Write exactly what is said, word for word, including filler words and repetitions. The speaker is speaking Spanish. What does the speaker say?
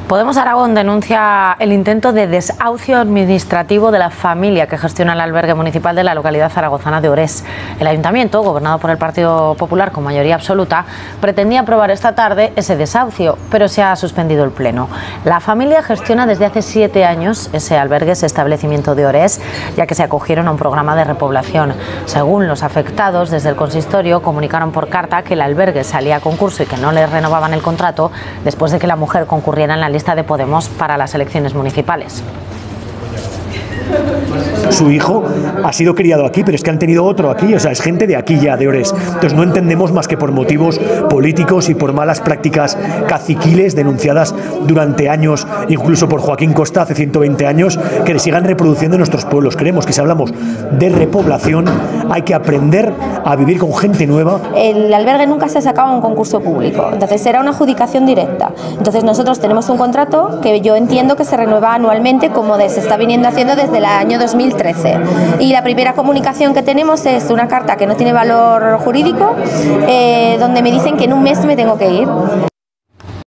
Podemos Aragón denuncia el intento de desahucio administrativo de la familia que gestiona el albergue municipal de la localidad zaragozana de Orés. El ayuntamiento, gobernado por el Partido Popular con mayoría absoluta, pretendía aprobar esta tarde ese desahucio, pero se ha suspendido el pleno. La familia gestiona desde hace siete años ese albergue, ese establecimiento de Orés, ya que se acogieron a un programa de repoblación. Según los afectados, desde el consistorio comunicaron por carta que el albergue salía a concurso y que no les renovaban el contrato después de que la mujer concurriera en la lista de Podemos para las elecciones municipales. Su hijo ha sido criado aquí, pero es que han tenido otro aquí, o sea, es gente de aquí ya, de Orés. Entonces no entendemos más que por motivos políticos y por malas prácticas caciquiles denunciadas durante años, incluso por Joaquín Costa hace ciento veinte años, que le sigan reproduciendo en nuestros pueblos. Creemos que si hablamos de repoblación hay que aprender a vivir con gente nueva. El albergue nunca se ha sacado a un concurso público, entonces era una adjudicación directa. Entonces nosotros tenemos un contrato que yo entiendo que se renueva anualmente, como se está viniendo haciendo desde el año dos mil trece, y la primera comunicación que tenemos es una carta que no tiene valor jurídico, eh, donde me dicen que en un mes me tengo que ir.